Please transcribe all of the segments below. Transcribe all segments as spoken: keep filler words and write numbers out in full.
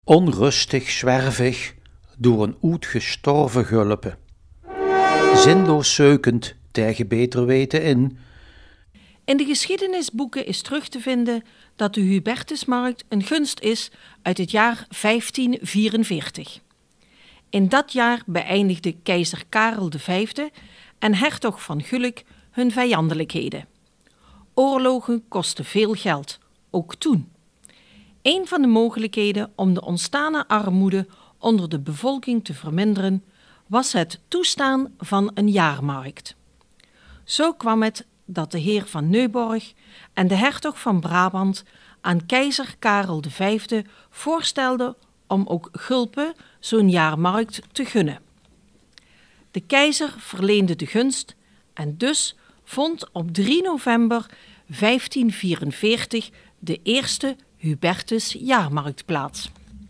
Onrustig zwervig door een oet gestorven gulpen, zinloos zeukend tegen beter weten in. In de geschiedenisboeken is terug te vinden dat de Hubertusmarkt een gunst is uit het jaar vijftien vierenveertig. In dat jaar beëindigde keizer Karel de Vijfde en hertog van Gulik hun vijandelijkheden. Oorlogen kosten veel geld, ook toen. Een van de mogelijkheden om de ontstane armoede onder de bevolking te verminderen was het toestaan van een jaarmarkt. Zo kwam het dat de heer van Neuborg en de hertog van Brabant aan keizer Karel de Vijfde voorstelden om ook Gulpen zo'n jaarmarkt te gunnen. De keizer verleende de gunst en dus vond op drie november vijftien vierenveertig de eerste Hubertus jaarmarkt plaats.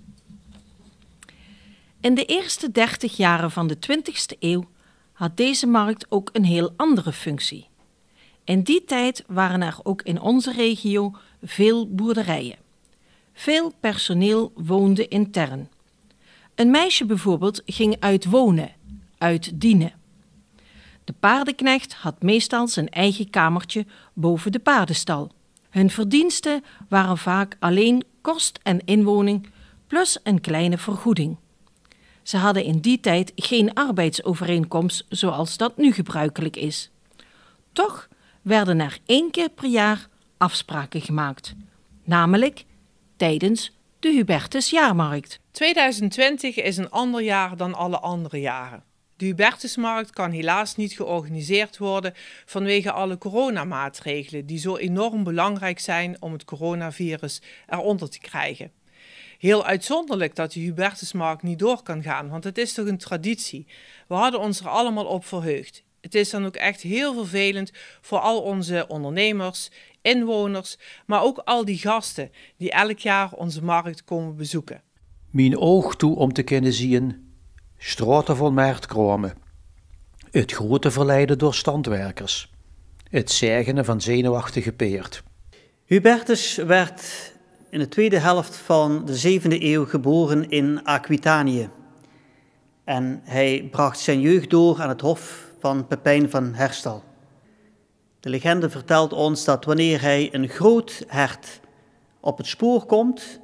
In de eerste dertig jaren van de twintigste eeuw had deze markt ook een heel andere functie. In die tijd waren er ook in onze regio veel boerderijen. Veel personeel woonde intern. Een meisje bijvoorbeeld ging uit wonen, uit dienen. De paardenknecht had meestal zijn eigen kamertje boven de paardenstal. Hun verdiensten waren vaak alleen kost en inwoning plus een kleine vergoeding. Ze hadden in die tijd geen arbeidsovereenkomst zoals dat nu gebruikelijk is. Toch werden er één keer per jaar afspraken gemaakt, namelijk tijdens de Hubertus jaarmarkt. tweeduizend twintig is een ander jaar dan alle andere jaren. De Hubertusmarkt kan helaas niet georganiseerd worden vanwege alle coronamaatregelen die zo enorm belangrijk zijn om het coronavirus eronder te krijgen. Heel uitzonderlijk dat de Hubertusmarkt niet door kan gaan, want het is toch een traditie. We hadden ons er allemaal op verheugd. Het is dan ook echt heel vervelend voor al onze ondernemers, inwoners, maar ook al die gasten die elk jaar onze markt komen bezoeken. Mijn oog toe om te kunnen zien, straten van markt kwamen. Het grote verleiden door standwerkers. Het zegenen van zenuwachtige peert. Hubertus werd in de tweede helft van de zevende eeuw geboren in Aquitanië. En hij bracht zijn jeugd door aan het hof van Pepijn van Herstal. De legende vertelt ons dat wanneer hij een groot hert op het spoor komt,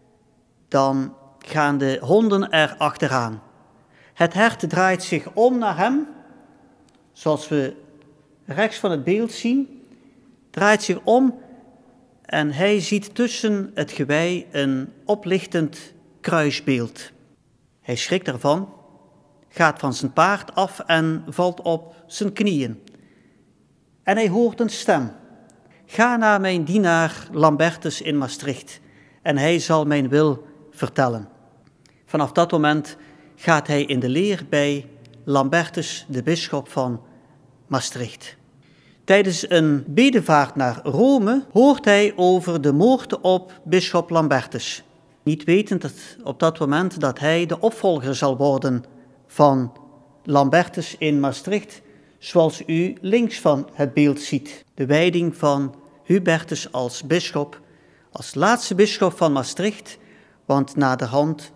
dan gaan de honden er achteraan. Het hert draait zich om naar hem, zoals we rechts van het beeld zien, draait zich om en hij ziet tussen het gewei een oplichtend kruisbeeld. Hij schrikt ervan, gaat van zijn paard af en valt op zijn knieën. En hij hoort een stem. Ga naar mijn dienaar Lambertus in Maastricht en hij zal mijn wil vertellen. Vanaf dat moment gaat hij in de leer bij Lambertus, de bisschop van Maastricht. Tijdens een bedevaart naar Rome hoort hij over de moord op bisschop Lambertus. Niet wetend dat op dat moment dat hij de opvolger zal worden van Lambertus in Maastricht, zoals u links van het beeld ziet. De wijding van Hubertus als bisschop, als laatste bisschop van Maastricht, want naderhand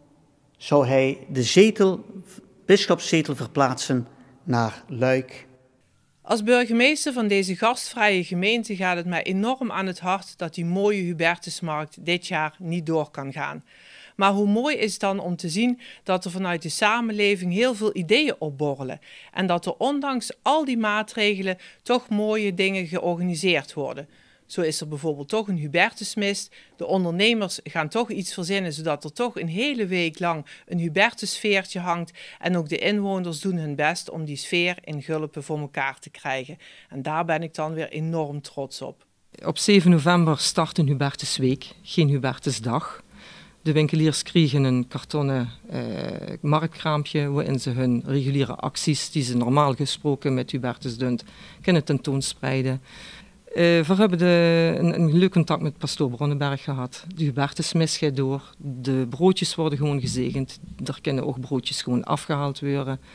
zou hij de zetel, bisschopszetel verplaatsen naar Luik. Als burgemeester van deze gastvrije gemeente gaat het mij enorm aan het hart dat die mooie Hubertusmarkt dit jaar niet door kan gaan. Maar hoe mooi is het dan om te zien dat er vanuit de samenleving heel veel ideeën opborrelen en dat er ondanks al die maatregelen toch mooie dingen georganiseerd worden. Zo is er bijvoorbeeld toch een Hubertusmist. De ondernemers gaan toch iets verzinnen zodat er toch een hele week lang een Hubertussfeertje hangt. En ook de inwoners doen hun best om die sfeer in Gulpen voor elkaar te krijgen. En daar ben ik dan weer enorm trots op. Op zeven november start een Hubertusweek, geen Hubertusdag. De winkeliers kregen een kartonnen eh, marktkraampje waarin ze hun reguliere acties die ze normaal gesproken met Hubertus doen, kunnen tentoonspreiden. Uh, we hebben de, een, een leuk contact met pastoor Bronnenberg gehad. De Hubertusmis gaat door. De broodjes worden gewoon gezegend. Er kunnen ook broodjes gewoon afgehaald worden.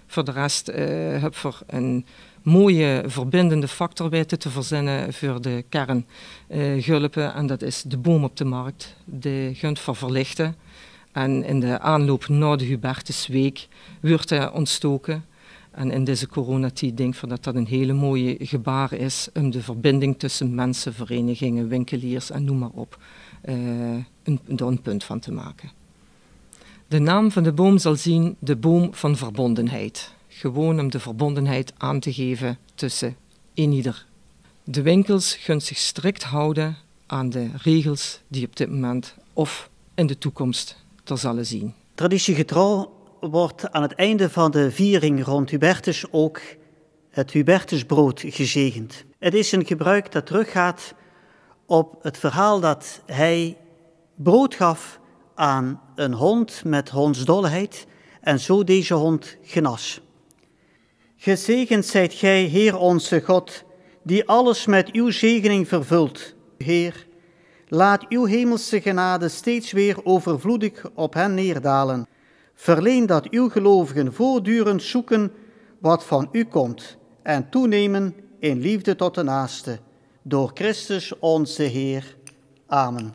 Voor de rest uh, heb ik een mooie verbindende factor weten te verzinnen voor de kern uh, Gulpen. En dat is de boom op de markt. Die gunt voor verlichten. En in de aanloop naar de Hubertusweek wordt hij ontstoken. En in deze coronatijd denk ik dat dat een hele mooie gebaar is om de verbinding tussen mensen, verenigingen, winkeliers en noem maar op, uh, een, een punt van te maken. De naam van de boom zal zien de boom van verbondenheid. Gewoon om de verbondenheid aan te geven tussen eenieder. De winkels gaan zich strikt houden aan de regels die op dit moment of in de toekomst er zullen zien. Traditiegetrouw wordt aan het einde van de viering rond Hubertus ook het Hubertusbrood gezegend. Het is een gebruik dat teruggaat op het verhaal dat hij brood gaf aan een hond met hondsdolheid en zo deze hond genas. Gezegend zijt gij, Heer onze God, die alles met uw zegening vervult. Heer, laat uw hemelse genade steeds weer overvloedig op hen neerdalen. Verleen dat uw gelovigen voortdurend zoeken wat van u komt en toenemen in liefde tot de naaste. Door Christus onze Heer. Amen.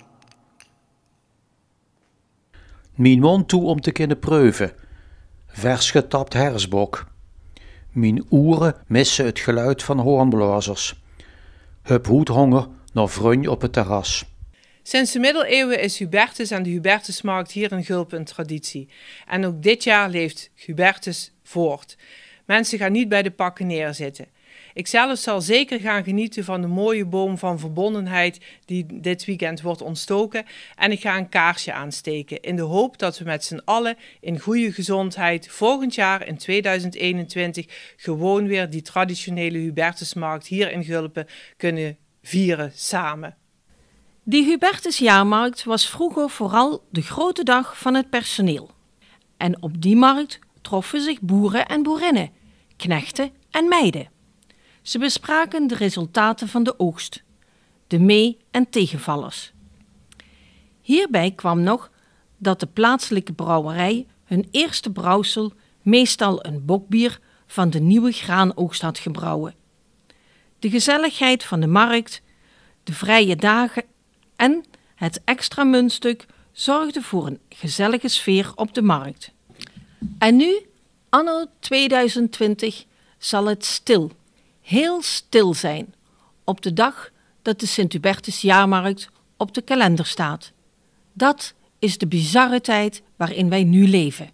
Mijn mond toe om te kunnen preuven, vers getapt hersbok. Mijn oren missen het geluid van hoornblazers. Heb hoedhonger naar vrunj op het terras. Sinds de middeleeuwen is Hubertus en de Hubertusmarkt hier in Gulpen een traditie. En ook dit jaar leeft Hubertus voort. Mensen gaan niet bij de pakken neerzitten. Ikzelf zal zeker gaan genieten van de mooie boom van verbondenheid die dit weekend wordt ontstoken. En ik ga een kaarsje aansteken in de hoop dat we met z'n allen in goede gezondheid volgend jaar in tweeduizend eenentwintig gewoon weer die traditionele Hubertusmarkt hier in Gulpen kunnen vieren samen. Die Hubertusjaarmarkt was vroeger vooral de grote dag van het personeel. En op die markt troffen zich boeren en boerinnen, knechten en meiden. Ze bespraken de resultaten van de oogst, de mee- en tegenvallers. Hierbij kwam nog dat de plaatselijke brouwerij hun eerste brouwsel, meestal een bokbier, van de nieuwe graanoogst had gebrouwen. De gezelligheid van de markt, de vrije dagen en het extra muntstuk zorgden voor een gezellige sfeer op de markt. En nu, anno tweeduizend twintig, zal het stil, heel stil zijn, op de dag dat de Sint-Hubertusjaarmarkt op de kalender staat. Dat is de bizarre tijd waarin wij nu leven.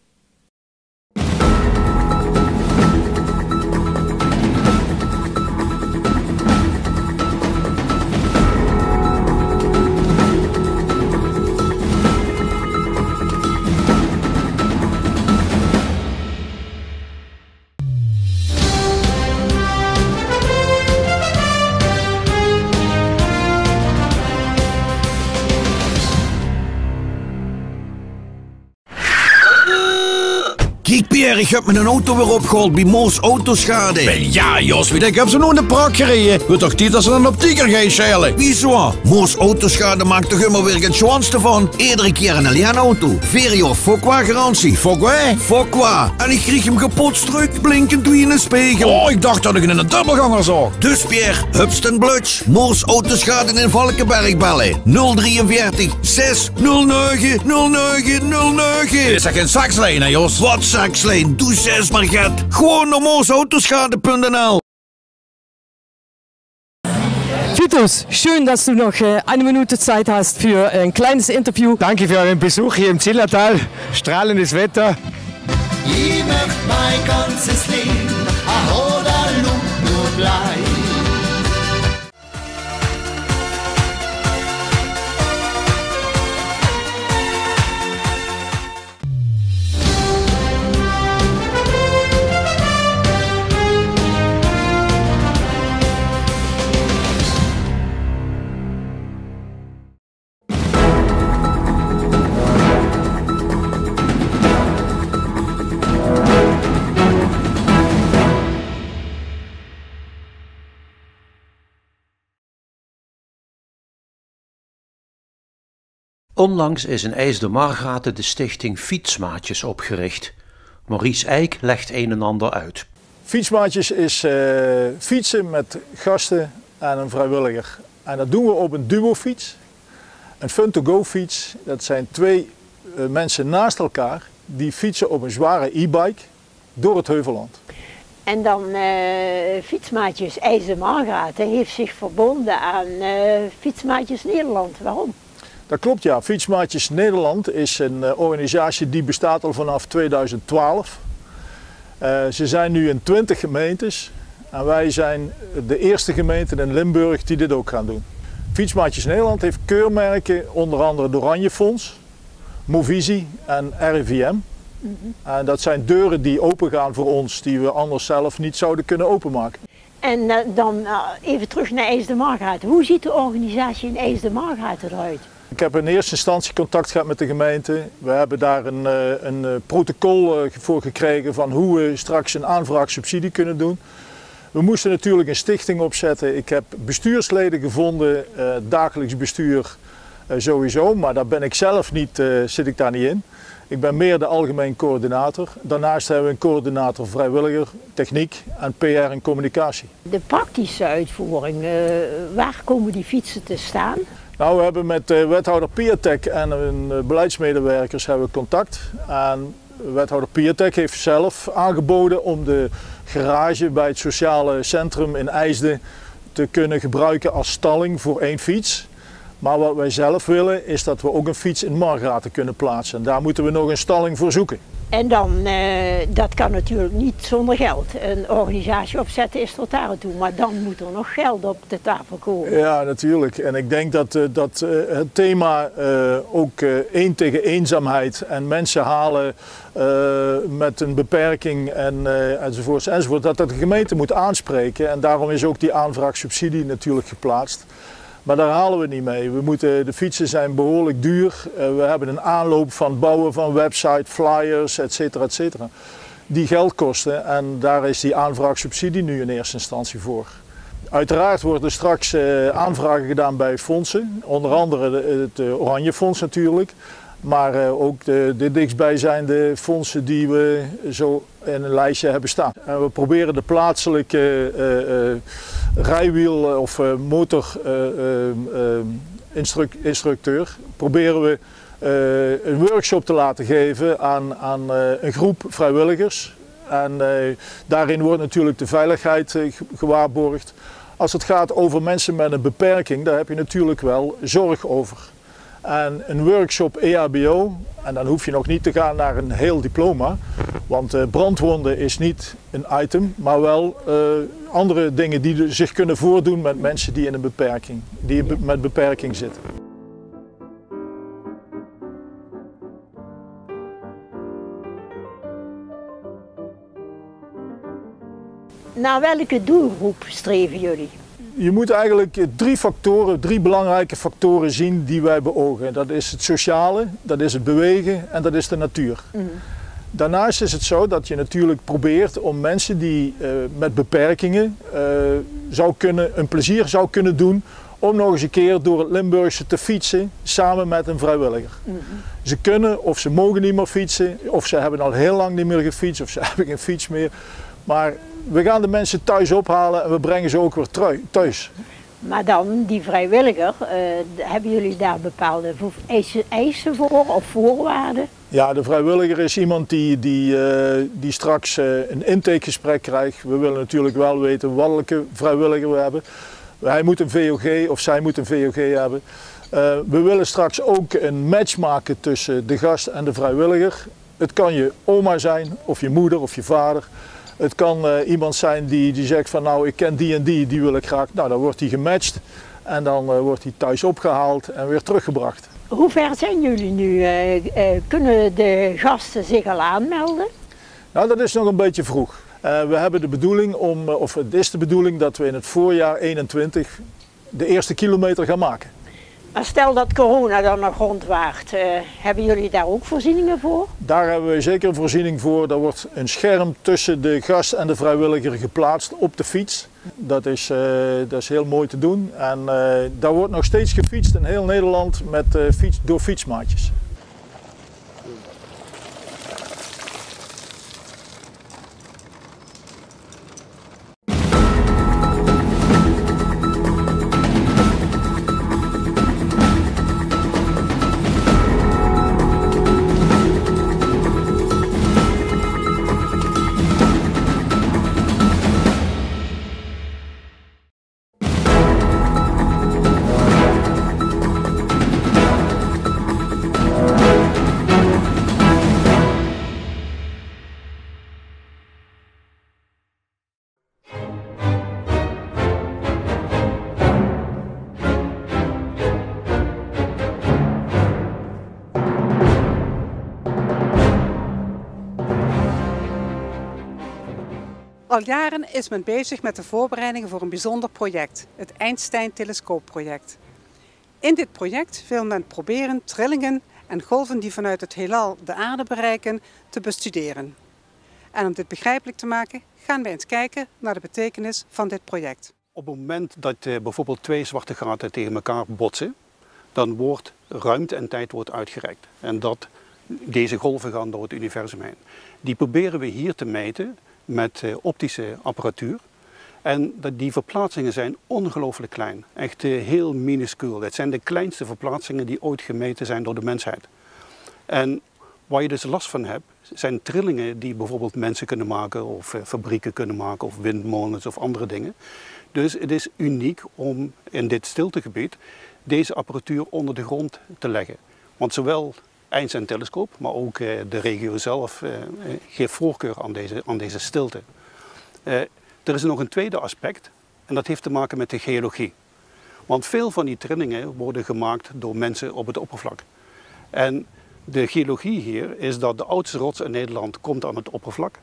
Kijk Pierre, ik heb mijn auto weer opgehaald bij Moos Autoschade. Wel ja, Jos, ik heb ze nog in de prak gereden. Wordt toch niet als ze dan op Tiger gaan schelen? Wieso? Moos Autoschade maakt toch immer weer het schwanste van? Iedere keer een alien auto. Vier jaar Fokwa garantie. Fokwa? Fokwa. En ik kreeg hem kapot stuk, blinkend wie in een spiegel. Oh, ik dacht dat ik in een dubbelganger zag. Dus Pierre, hupsten blutsch. Moos Autoschade in Valkenberg bellen. nul drieënveertig zes nul negen nul negen nul negen. Is dat geen sakslijn, hè Jos? Wat sakslijn? Doe zes maar get. Gewoon naar moosautoschade punt n l. Titus, schön, dass du noch äh, eine Minute Zeit hast für ein kleines Interview. Danke für euren Besuch hier im Zillertal. Strahlendes Wetter. Ich möchte mein ganzes Leben a hoder Luft nur bleiben. Onlangs is in IJsde Margraten de stichting Fietsmaatjes opgericht Maurice Eijk legt een en ander uit. Fietsmaatjes is uh, fietsen met gasten en een vrijwilliger. En dat doen we op een duofiets. Een Fun-to-go fiets, dat zijn twee uh, mensen naast elkaar die fietsen op een zware e-bike door het Heuvelland. En dan uh, Fietsmaatjes IJzer Margraat heeft zich verbonden aan uh, Fietsmaatjes Nederland. Waarom? Dat klopt, ja. Fietsmaatjes Nederland is een uh, organisatie die bestaat al vanaf tweeduizend twaalf. Uh, ze zijn nu in twintig gemeentes en wij zijn de eerste gemeente in Limburg die dit ook gaan doen. Fietsmaatjes Nederland heeft keurmerken, onder andere het Oranje Fonds, Movisie en R I V M. Mm-hmm. En dat zijn deuren die opengaan voor ons, die we anders zelf niet zouden kunnen openmaken. En uh, dan uh, even terug naar IJzer Margraat. Hoe ziet de organisatie in IJzer Margraat eruit? Ik heb in eerste instantie contact gehad met de gemeente. We hebben daar een, een protocol voor gekregen van hoe we straks een aanvraag subsidie kunnen doen. We moesten natuurlijk een stichting opzetten. Ik heb bestuursleden gevonden, uh, dagelijks bestuur uh, sowieso, maar daar ben ik zelf niet, uh, zit ik daar niet in. Ik ben meer de algemeen coördinator. Daarnaast hebben we een coördinator vrijwilliger, techniek en P R en communicatie. De praktische uitvoering, uh, waar komen die fietsen te staan? Nou, we hebben met uh, wethouder Piatek en hun uh, beleidsmedewerkers hebben we contact. En wethouder Piatek heeft zelf aangeboden om de garage bij het sociale centrum in IJsden te kunnen gebruiken als stalling voor één fiets. Maar wat wij zelf willen is dat we ook een fiets in Margraten kunnen plaatsen. En daar moeten we nog een stalling voor zoeken. En dan, uh, dat kan natuurlijk niet zonder geld. Een organisatie opzetten is tot daar aan toe, maar dan moet er nog geld op de tafel komen. Ja, natuurlijk. En ik denk dat, uh, dat uh, het thema uh, ook uh, één tegen eenzaamheid en mensen halen uh, met een beperking en, uh, enzovoort, enzovoort, dat dat de gemeente moet aanspreken. En daarom is ook die aanvraag subsidie natuurlijk geplaatst. Maar daar halen we niet mee. We moeten, de fietsen zijn behoorlijk duur. Uh, we hebben een aanloop van bouwen van website, flyers, et cetera, et cetera. Die geld kosten en daar is die aanvraag subsidie nu in eerste instantie voor. Uiteraard worden er straks uh, aanvragen gedaan bij fondsen. Onder andere de, het Oranje Fonds natuurlijk. Maar uh, ook de, de dichtstbijzijnde fondsen die we zo in een lijstje hebben staan. En we proberen de plaatselijke uh, uh, rijwiel of uh, motorinstructeur, uh, uh, proberen we uh, een workshop te laten geven aan, aan uh, een groep vrijwilligers. En uh, daarin wordt natuurlijk de veiligheid uh, gewaarborgd. Als het gaat over mensen met een beperking, daar heb je natuurlijk wel zorg over. En een workshop E H B O, en dan hoef je nog niet te gaan naar een heel diploma, want uh, brandwonden is niet een item, maar wel uh, andere dingen die zich kunnen voordoen met mensen die in een beperking, die met beperking zitten. Naar welke doelgroep streven jullie? Je moet eigenlijk drie factoren, drie belangrijke factoren zien die wij beogen. Dat is het sociale, dat is het bewegen en dat is de natuur. Mm. Daarnaast is het zo dat je natuurlijk probeert om mensen die uh, met beperkingen uh, zou kunnen, een plezier zou kunnen doen om nog eens een keer door het Limburgse te fietsen samen met een vrijwilliger. Mm. Ze kunnen of ze mogen niet meer fietsen, of ze hebben al heel lang niet meer gefietst, of ze hebben geen fiets meer. Maar we gaan de mensen thuis ophalen en we brengen ze ook weer thuis. Maar dan, die vrijwilliger, uh, hebben jullie daar bepaalde eisen, eisen voor of voorwaarden? Ja, de vrijwilliger is iemand die, die, uh, die straks uh, een intakegesprek krijgt. We willen natuurlijk wel weten welke vrijwilliger we hebben. Hij moet een V O G of zij moet een V O G hebben. Uh, we willen straks ook een match maken tussen de gast en de vrijwilliger. Het kan je oma zijn, of je moeder of je vader. Het kan uh, iemand zijn die, die zegt van nou ik ken die en die, die wil ik graag. Nou dan wordt die gematcht en dan uh, wordt die thuis opgehaald en weer teruggebracht. Hoe ver zijn jullie nu? Uh, uh, kunnen de gasten zich al aanmelden? Nou dat is nog een beetje vroeg. Uh, we hebben de bedoeling om, uh, of het is de bedoeling dat we in het voorjaar eenentwintig de eerste kilometer gaan maken. Maar stel dat corona dan nog rondwaart, uh, hebben jullie daar ook voorzieningen voor? Daar hebben we zeker een voorziening voor. Er wordt een scherm tussen de gast en de vrijwilliger geplaatst op de fiets. Dat is, uh, dat is heel mooi te doen. En uh, daar wordt nog steeds gefietst in heel Nederland met, uh, fiets, door fietsmaatjes. Al jaren is men bezig met de voorbereidingen voor een bijzonder project, het Einstein-telescoopproject. In dit project wil men proberen trillingen en golven die vanuit het heelal de aarde bereiken te bestuderen. En om dit begrijpelijk te maken gaan we eens kijken naar de betekenis van dit project. Op het moment dat uh, bijvoorbeeld twee zwarte gaten tegen elkaar botsen, dan wordt ruimte en tijd wordt uitgereikt. En dat, deze golven gaan door het universum heen. Die proberen we hier te meten met uh, optische apparatuur. En dat die verplaatsingen zijn ongelooflijk klein. Echt uh, heel minuscuul. Het zijn de kleinste verplaatsingen die ooit gemeten zijn door de mensheid. En waar je dus last van hebt, zijn trillingen die bijvoorbeeld mensen kunnen maken of uh, fabrieken kunnen maken of windmolens of andere dingen. Dus het is uniek om in dit stiltegebied deze apparatuur onder de grond te leggen. Want zowel Einstein-telescoop, maar ook uh, de regio zelf uh, geeft voorkeur aan deze, aan deze stilte. Uh, er is nog een tweede aspect en dat heeft te maken met de geologie. Want veel van die trillingen worden gemaakt door mensen op het oppervlak. En de geologie hier is dat de oudste rots in Nederland komt aan het oppervlak.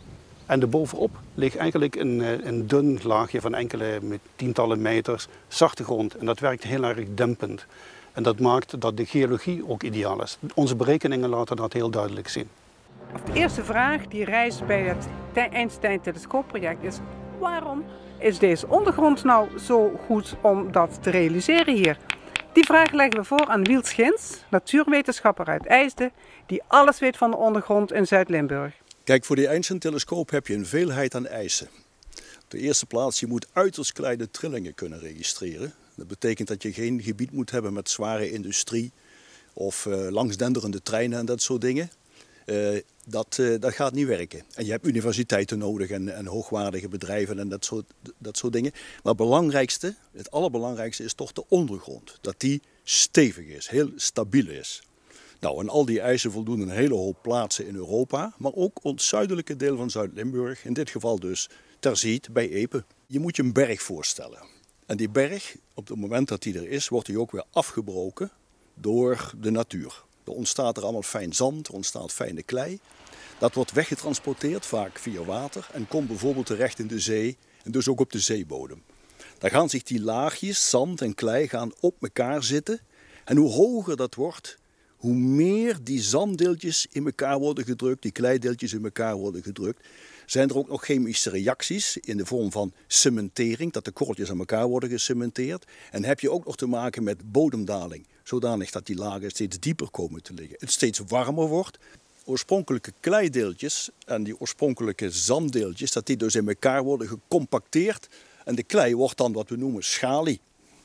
En daarbovenop ligt eigenlijk een, een dun laagje van enkele met tientallen meters zachte grond. En dat werkt heel erg dempend. En dat maakt dat de geologie ook ideaal is. Onze berekeningen laten dat heel duidelijk zien. De eerste vraag die rijst bij het Einstein-telescoopproject is: waarom is deze ondergrond nou zo goed om dat te realiseren hier? Die vraag leggen we voor aan Wiels Gins, natuurwetenschapper uit IJsden, die alles weet van de ondergrond in Zuid-Limburg. Kijk, voor die Einstein-telescoop heb je een veelheid aan eisen. Op de eerste plaats, je moet uiterst kleine trillingen kunnen registreren. Dat betekent dat je geen gebied moet hebben met zware industrie of uh, langsdenderende treinen en dat soort dingen. Uh, dat, uh, dat gaat niet werken. En je hebt universiteiten nodig en, en hoogwaardige bedrijven en dat soort, dat soort dingen. Maar het belangrijkste, het allerbelangrijkste is toch de ondergrond. Dat die stevig is, heel stabiel is. Nou, en al die eisen voldoen een hele hoop plaatsen in Europa, maar ook ons zuidelijke deel van Zuid-Limburg, in dit geval dus Terziet bij Epe. Je moet je een berg voorstellen. En die berg, op het moment dat die er is, wordt die ook weer afgebroken door de natuur. Er ontstaat er allemaal fijn zand, er ontstaat fijne klei. Dat wordt weggetransporteerd, vaak via water, en komt bijvoorbeeld terecht in de zee en dus ook op de zeebodem. Dan gaan zich die laagjes, zand en klei, gaan op elkaar zitten. En hoe hoger dat wordt, hoe meer die zanddeeltjes in elkaar worden gedrukt, die kleideeltjes in elkaar worden gedrukt, zijn er ook nog chemische reacties in de vorm van cementering, dat de korreltjes aan elkaar worden gecementeerd. En heb je ook nog te maken met bodemdaling, zodanig dat die lagen steeds dieper komen te liggen. Het steeds warmer wordt. Oorspronkelijke kleideeltjes en die oorspronkelijke zanddeeltjes, dat die dus in elkaar worden gecompacteerd. En de klei wordt dan wat we noemen schalie.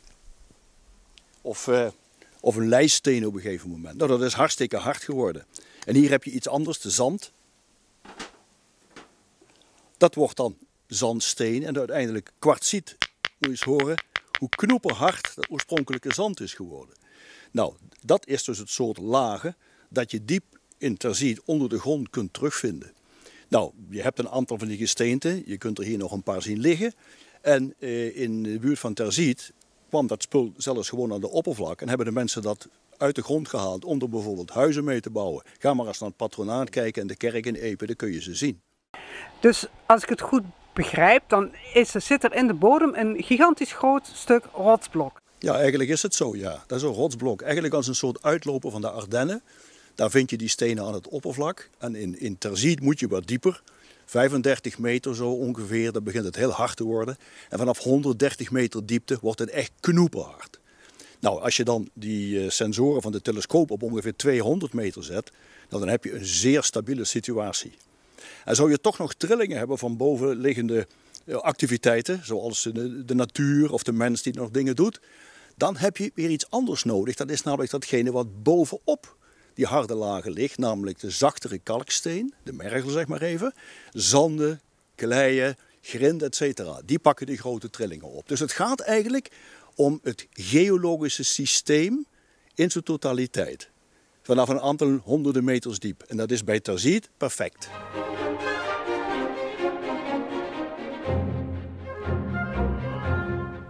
Of... Uh, Of een leisteen op een gegeven moment. Nou, dat is hartstikke hard geworden. En hier heb je iets anders, de zand. Dat wordt dan zandsteen en uiteindelijk kwartsiet. Moet je eens horen hoe knoeperhard dat oorspronkelijke zand is geworden. Nou, dat is dus het soort lagen dat je diep in Terziet onder de grond kunt terugvinden. Nou, je hebt een aantal van die gesteenten. Je kunt er hier nog een paar zien liggen. En eh, in de buurt van Terziet kwam dat spul zelfs gewoon aan de oppervlak en hebben de mensen dat uit de grond gehaald om er bijvoorbeeld huizen mee te bouwen. Ga maar eens naar het patronaat kijken en de kerk in Epe, dan kun je ze zien. Dus als ik het goed begrijp, dan is, zit er in de bodem een gigantisch groot stuk rotsblok. Ja, eigenlijk is het zo, ja. Dat is een rotsblok. Eigenlijk als een soort uitloper van de Ardennen. Daar vind je die stenen aan het oppervlak. En in, in Terziet moet je wat dieper. vijfendertig meter zo ongeveer, dan begint het heel hard te worden. En vanaf honderddertig meter diepte wordt het echt knoeperhard. Nou, als je dan die uh, sensoren van de telescoop op ongeveer tweehonderd meter zet, nou, dan heb je een zeer stabiele situatie. En zou je toch nog trillingen hebben van bovenliggende uh, activiteiten, zoals de, de natuur of de mens die nog dingen doet, dan heb je weer iets anders nodig. Dat is namelijk datgene wat bovenop die harde lagen ligt, namelijk de zachtere kalksteen, de mergel zeg maar even, zanden, kleien, grind, et cetera. Die pakken die grote trillingen op. Dus het gaat eigenlijk om het geologische systeem in zijn totaliteit. Vanaf een aantal honderden meters diep. En dat is bij Terziet perfect.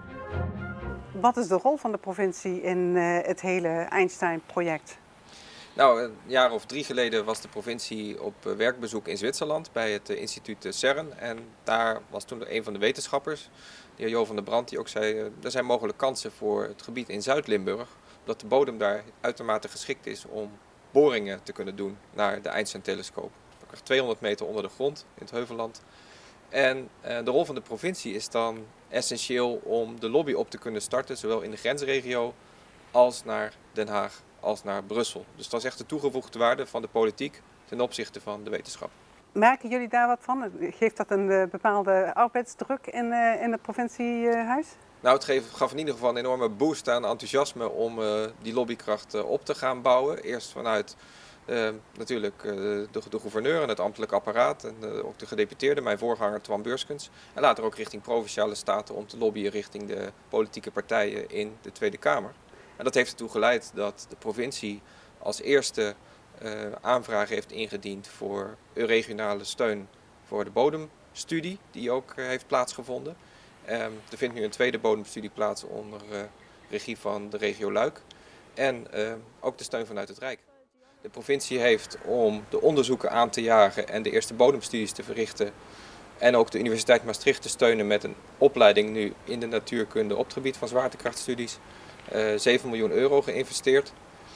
Wat is de rol van de provincie in uh, het hele Einstein-project? Nou, een jaar of drie geleden was de provincie op werkbezoek in Zwitserland bij het instituut CERN. En daar was toen een van de wetenschappers, de heer Jo van der Brand, die ook zei, er zijn mogelijk kansen voor het gebied in Zuid-Limburg, omdat de bodem daar uitermate geschikt is om boringen te kunnen doen naar de Einstein-telescoop. tweehonderd meter onder de grond in het Heuvelland. En uh, de rol van de provincie is dan essentieel om de lobby op te kunnen starten, zowel in de grensregio als naar Den Haag, als naar Brussel. Dus dat is echt de toegevoegde waarde van de politiek ten opzichte van de wetenschap. Merken jullie daar wat van? Geeft dat een uh, bepaalde arbeidsdruk in, uh, in het provinciehuis? Nou, het geeft, gaf in ieder geval een enorme boost aan enthousiasme om uh, die lobbykracht uh, op te gaan bouwen. Eerst vanuit uh, natuurlijk uh, de, de gouverneur en het ambtelijk apparaat en uh, ook de gedeputeerde, mijn voorganger Twan Beurskens. En later ook richting provinciale staten om te lobbyen richting de politieke partijen in de Tweede Kamer. En dat heeft ertoe geleid dat de provincie als eerste uh, aanvraag heeft ingediend voor regionale steun voor de bodemstudie, die ook uh, heeft plaatsgevonden. Um, er vindt nu een tweede bodemstudie plaats onder uh, regie van de regio Luik en uh, ook de steun vanuit het Rijk. De provincie heeft om de onderzoeken aan te jagen en de eerste bodemstudies te verrichten en ook de Universiteit Maastricht te steunen met een opleiding nu in de natuurkunde op het gebied van zwaartekrachtstudies. Uh, zeven miljoen euro geïnvesteerd.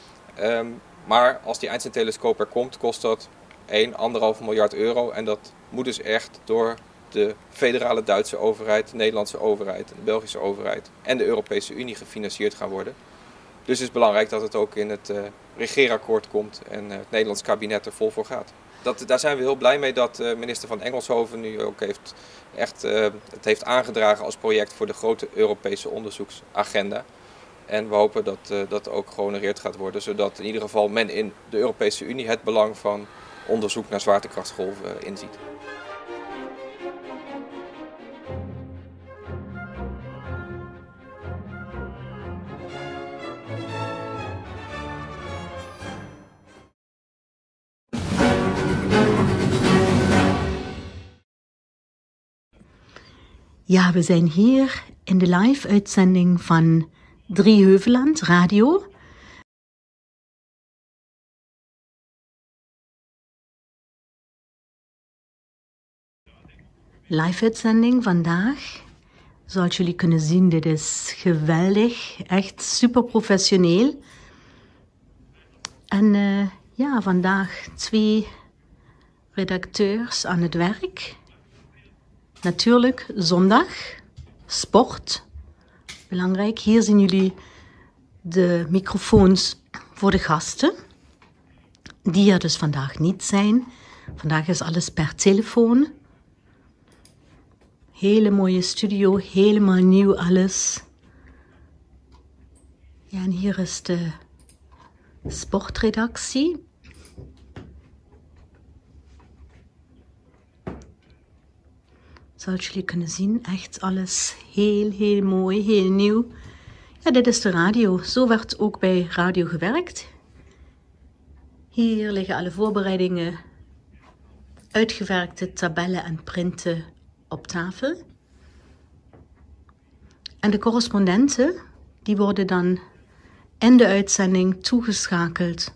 Um, maar als die Einstein-telescoop er komt, kost dat één, anderhalf miljard euro. En dat moet dus echt door de federale Duitse overheid, de Nederlandse overheid, de Belgische overheid en de Europese Unie gefinancierd gaan worden. Dus het is belangrijk dat het ook in het uh, regeerakkoord komt en uh, het Nederlands kabinet er vol voor gaat. Dat, daar zijn we heel blij mee dat uh, minister van Engelshoven nu ook heeft, echt, uh, het heeft aangedragen als project voor de grote Europese onderzoeksagenda. En we hopen dat uh, dat ook gehonoreerd gaat worden, zodat in ieder geval men in de Europese Unie het belang van onderzoek naar zwaartekrachtsgolven uh, inziet. Ja, we zijn hier in de live-uitzending van Driehoeveland Radio. Live-uitzending vandaag. Zoals jullie kunnen zien, dit is geweldig. Echt super professioneel. En uh, ja, vandaag twee redacteurs aan het werk. Natuurlijk zondag, sport, belangrijk. Hier zien jullie de microfoons voor de gasten, die er dus vandaag niet zijn. Vandaag is alles per telefoon. Hele mooie studio, helemaal nieuw alles. Ja, en hier is de sportredactie. Zoals jullie kunnen zien, echt alles heel, heel mooi, heel nieuw. Ja, dit is de radio. Zo werd ook bij radio gewerkt. Hier liggen alle voorbereidingen, uitgewerkte tabellen en printen op tafel. En de correspondenten, die worden dan in de uitzending toegeschakeld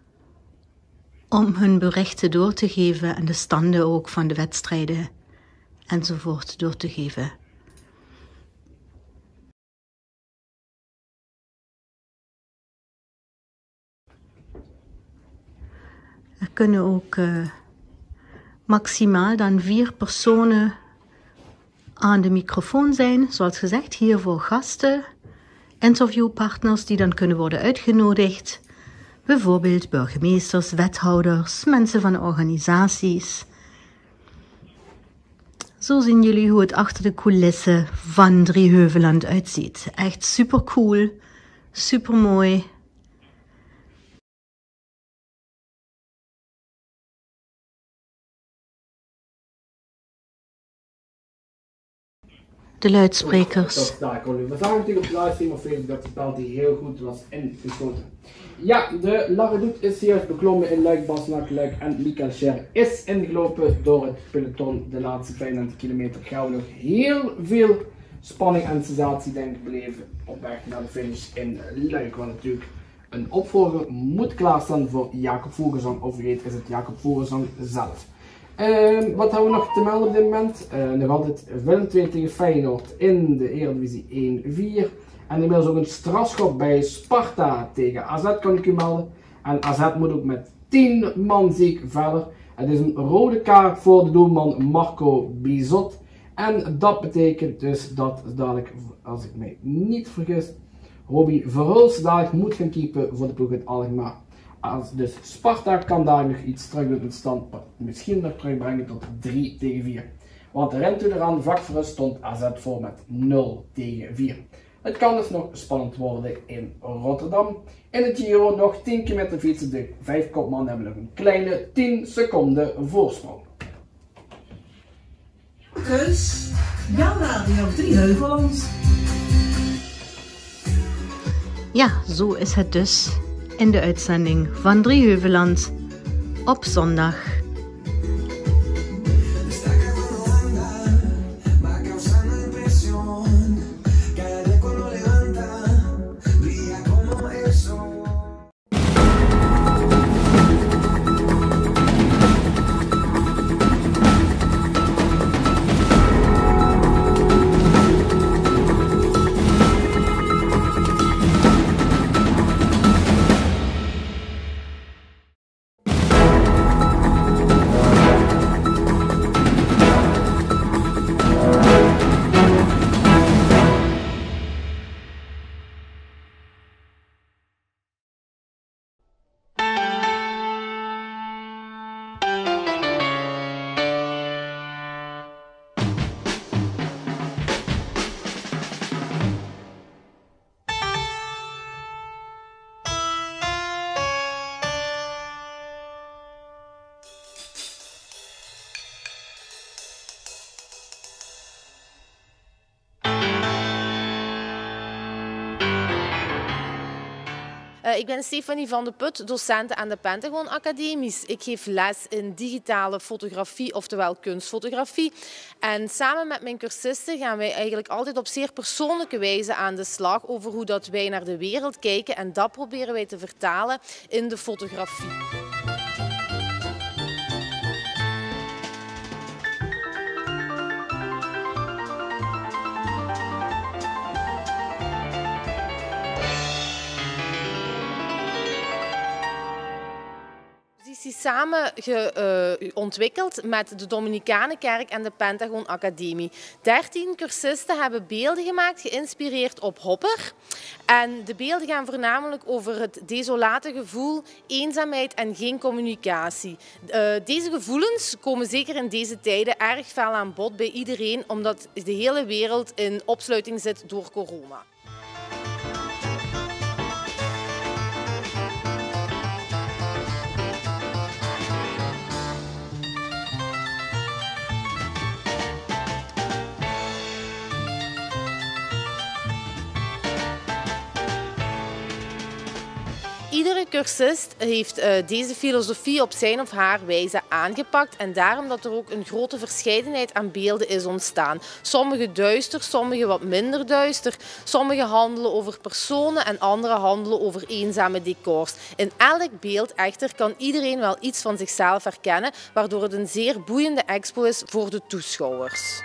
om hun berichten door te geven en de standen ook van de wedstrijden enzovoort door te geven. Er kunnen ook uh, maximaal dan vier personen aan de microfoon zijn, zoals gezegd, hier voor gasten, interviewpartners die dan kunnen worden uitgenodigd, bijvoorbeeld burgemeesters, wethouders, mensen van organisaties. Zo zien jullie hoe het achter de coulissen van Driehoeveland uitziet. Echt super cool, super mooi. De luidsprekers. Daar kon u. We zagen natuurlijk op de livestream op Facebook dat de bal die heel goed was ingeschoten. Ja, de Larredoet is juist beklommen in Luik, Bastenaken, Luik en Michaelscher is ingelopen door het peloton de laatste vijfentwintig kilometer. Gaan we nog heel veel spanning en sensatie denk ik beleven op weg naar de finish in Luik. Wat natuurlijk Een opvolger moet klaarstaan voor Jacob Vogelsang, of u weet is het Jacob Vogelsang zelf. Uh, wat hebben we nog te melden op dit moment? Uh, nog altijd Willem twee tegen Feyenoord in de Eredivisie één vier. En inmiddels ook een strafschop bij Sparta tegen A Z kan ik u melden. En A Z moet ook met tien man ziek verder. Het is een rode kaart voor de doelman Marco Bizot. En dat betekent dus dat dadelijk, als ik mij niet vergis, Robbie Verhulst dadelijk moet gaan keepen voor de ploeg uit Alkmaar. Als dus Sparta kan daar nog iets terug doen in stand, misschien nog terugbrengen tot drie tegen vier. Want de rente eraan vlak voor rust stond A Z voor met nul tegen vier. Het kan dus nog spannend worden in Rotterdam. In het Giro nog tien kilometer fietsen. De vijf kopmannen hebben nog een kleine tien seconden voorsprong. Keus, jouw radio Drieheuvelland. Ja, zo is het dus in de uitzending van Drieheuvelland op zondag. Uh, ik ben Stefanie van de Put, docent aan de Pentagon Academies. Ik geef les in digitale fotografie, oftewel kunstfotografie. En samen met mijn cursisten gaan wij eigenlijk altijd op zeer persoonlijke wijze aan de slag over hoe dat wij naar de wereld kijken. En dat proberen wij te vertalen in de fotografie. Is samen ge, uh, ontwikkeld met de Dominicanenkerk en de Pentagon Academie. dertien cursisten hebben beelden gemaakt, geïnspireerd op Hopper. En de beelden gaan voornamelijk over het desolate gevoel, eenzaamheid en geen communicatie. Uh, deze gevoelens komen zeker in deze tijden erg fel aan bod bij iedereen, omdat de hele wereld in opsluiting zit door corona. Iedere cursist heeft uh, deze filosofie op zijn of haar wijze aangepakt en daarom dat er ook een grote verscheidenheid aan beelden is ontstaan. Sommige duister, sommige wat minder duister, sommige handelen over personen en andere handelen over eenzame decors. In elk beeld echter kan iedereen wel iets van zichzelf herkennen, waardoor het een zeer boeiende expo is voor de toeschouwers.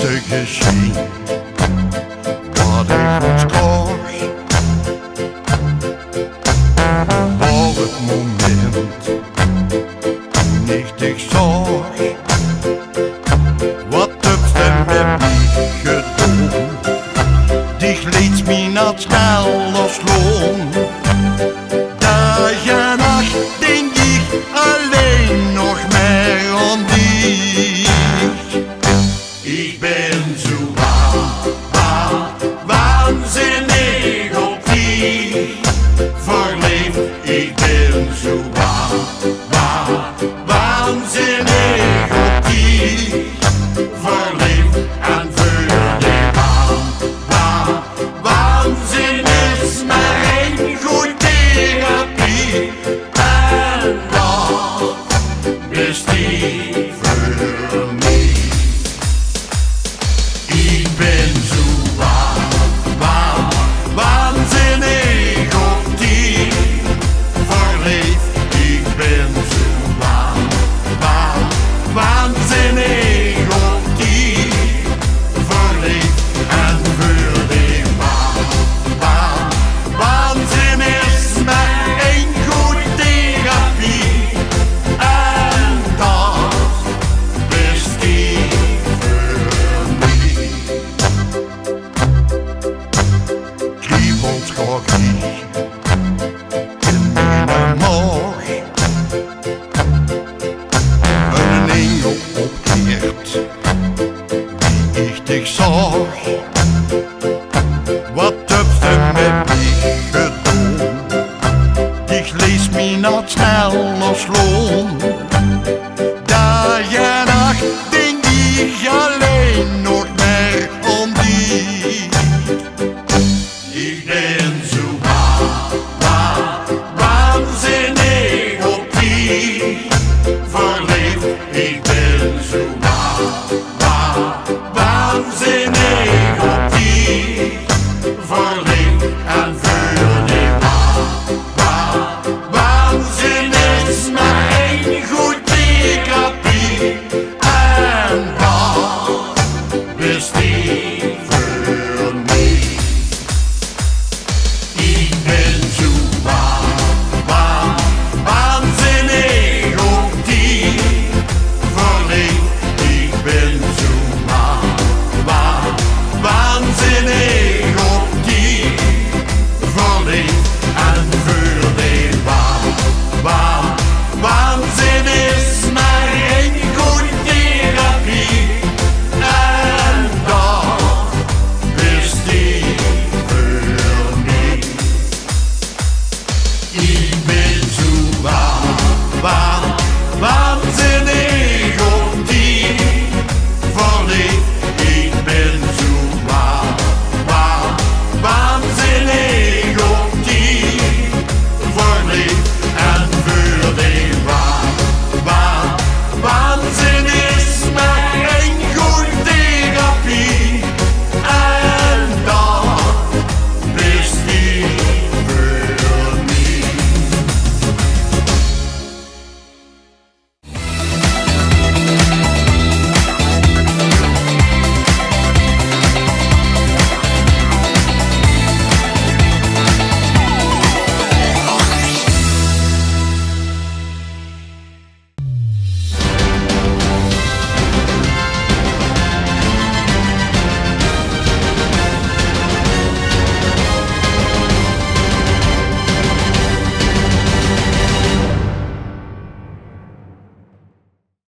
liefste geschehen wat ik ons kocht. Op het moment toen ik dich zag, wat heb je met mij gedaan? Dich liet mij naar snel losloon. Dag en nacht denk ik alleen nog meer aan dich. Ik ben zo wa- wa- waanzinnig op dich verliefd. Ik ben zo wa- wa- waanzinnig op dich verliefd. En voor die wa- wa- waanzin is maar één goed therapie. En dat is die voor mij. Ik ben zo wa- wa- waanzinnig op dich verliefd. Ik ben zo wa- wa- waanzinnig op dich verliefd. En voor die wa- wa- waanzin is maar één goed therapie. En dat is die voor mij. Kriebelt graag in mijn maag. Een engel opkeert die ik dich zag. Wat heb je met mij gedaan? Dich lees mij naar snel losloon. Dag en nacht denk ik alleen nog